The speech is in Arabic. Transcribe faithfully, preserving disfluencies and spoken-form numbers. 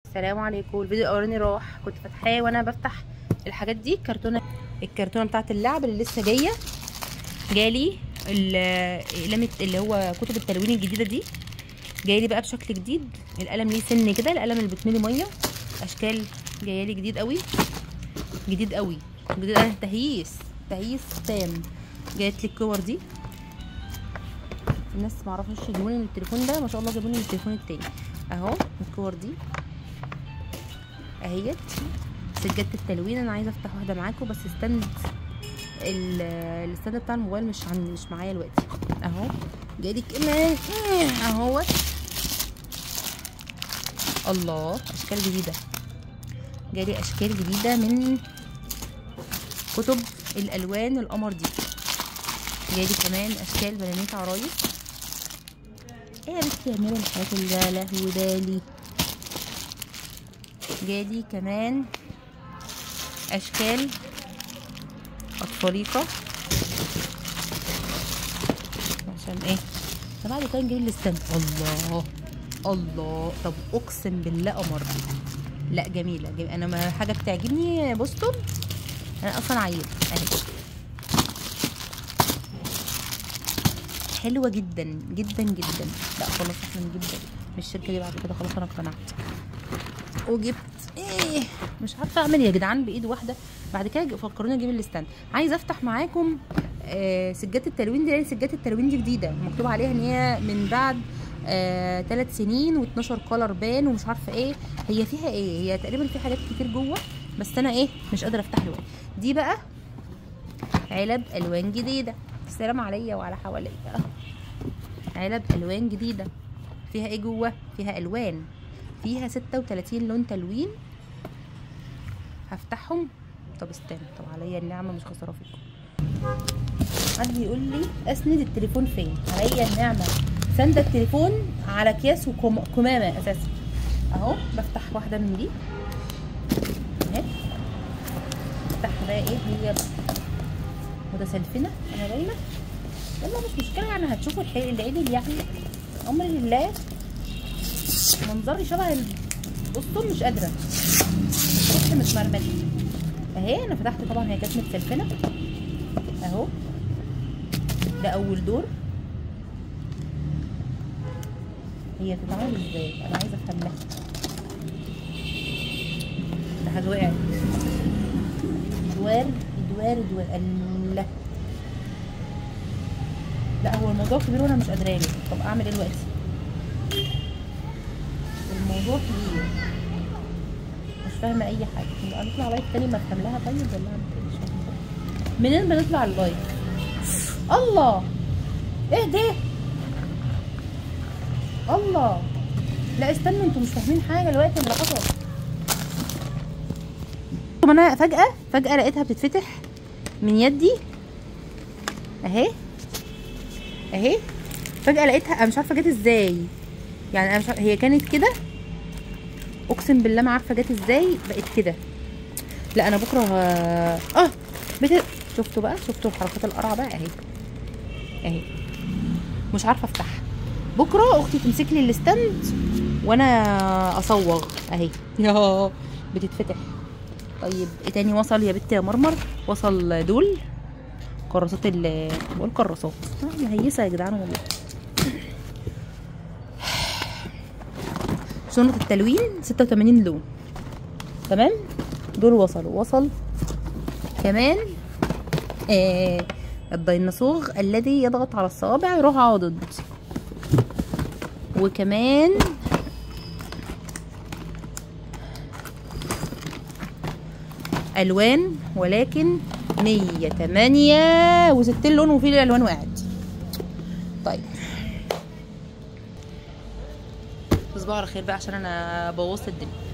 السلام عليكم. الفيديو الاولاني راح كنت فاتحاه وانا بفتح الحاجات دي. الكرتونه الكرتونه بتاعت اللعب اللي لسه جايه، جالي القلم اللي هو كتب التلوين الجديده دي، جايلي بقى بشكل جديد. القلم ليه سن كده، القلم اللي بتملي ميه، اشكال جايالي جديد قوي جديد قوي جديد. انا تهييس تهييس تام. جايت لي الكور دي، الناس ما عرفوش يجيبوني من التليفون ده، ما شاء الله جابوني من التليفون التاني اهو. الكور دي اهيت سجادة التلوين. انا عايزه افتح واحده معاكم بس استند الستاند بتاع الموبايل مش عندي، مش معايا دلوقتي اهو. جايلي كمان اهوت. الله، اشكال جديده، جايلي اشكال جديده من كتب الالوان القمر دي. جايلي كمان اشكال بنانيت عرايس. ايه يا بنتي يعملوا الحاجات اللي يا لهوي بالي. جالي كمان اشكال اطفاليقه عشان ايه ده بعد كده نجيب الاستند. الله الله، طب اقسم بالله قمر. لا جميله, جميلة. انا ما حاجه بتعجبني بوستون، انا اصلا عيل اهي، حلوه جدا جدا جدا. لا خلاص احنا نجيب من الشركه دي بعد كده، خلاص انا اقتنعت وجبت. ايه مش عارفه اعمل يا جدعان بايد واحده. بعد كده فكروني اجيب الاستاند. عايزه افتح معاكم آه سجاده التلوين دي، لان سجاده التلوين دي جديده مكتوب عليها ان هي من بعد آه ثلاث سنين واتناشر كولر بان ومش عارفه ايه. هي فيها ايه؟ هي تقريبا في حاجات كتير جوه، بس انا ايه مش قادره افتح له. دي بقى علب الوان جديده. السلام عليا وعلى حواليا. علب الوان جديده. فيها ايه جوه؟ فيها الوان، فيها ستة وتلاتين لون تلوين. هفتحهم. طب استنى، طب عليا النعمه مش خساره فيكم. حد يقول لي اسند التليفون فين؟ عليا النعمه ساندة التليفون على اكياس وكمامه اساسا اهو. بفتح واحده من دي اهي. بفتح بقى ايه هي متسلفنه انا باينه. يلا مش مشكله يعني، هتشوفوا العيد يعني امر لله. منظري شبه البسطون مش قادره، روحي متمرمطه اهي. انا فتحت طبعا، هي كانت متسلفنه اهو. ده اول دور. هي بتتعمل ازاي؟ انا عايزه افهمها. ده حاجه وقعت. ادوار ادوار ادوار الله. لا هو الموضوع كبير وانا مش قادره. طب اعمل ايه دلوقتي؟ الموضوع كبير مش فاهمه اي حاجه. هنطلع لايف تاني ما افهم لها طيب ولا اعمل ايه؟ مش فاهمه منين بنطلع اللايف. الله ايه ده؟ الله لا استنوا، انتوا مش فاهمين حاجه دلوقتي اللي حصل. طب انا فجاه فجاه لقيتها بتتفتح من يدي اهي اهي. فجاه لقيتها، انا مش عارفه جت ازاي يعني. انا مش عارفة. هي كانت كده اقسم بالله ما عارفه جت ازاي بقت كده. لا انا بكره اه بت... شفتوا بقى، شفتوا حركات القرع بقى اهي اهي. مش عارفه افتحها. بكره اختي تمسك لي الستاند وانا اصوغ اهي. يا بتتفتح. طيب ايه تاني وصل يا بنت يا مرمر؟ وصل دول كراسات ال بقول كراسات مهيسه يا جدعان والله. شنطة التلوين ستة وتمانين لون تمام. دول وصلوا. وصل كمان آه الديناصور الذي يضغط على الصوابع يروح عاضد. وكمان الوان، ولكن مية تمانية وستين لون وفي الالوان وقعت. طيب تصبحوا على خير بقى عشان انا بوظت الدنيا.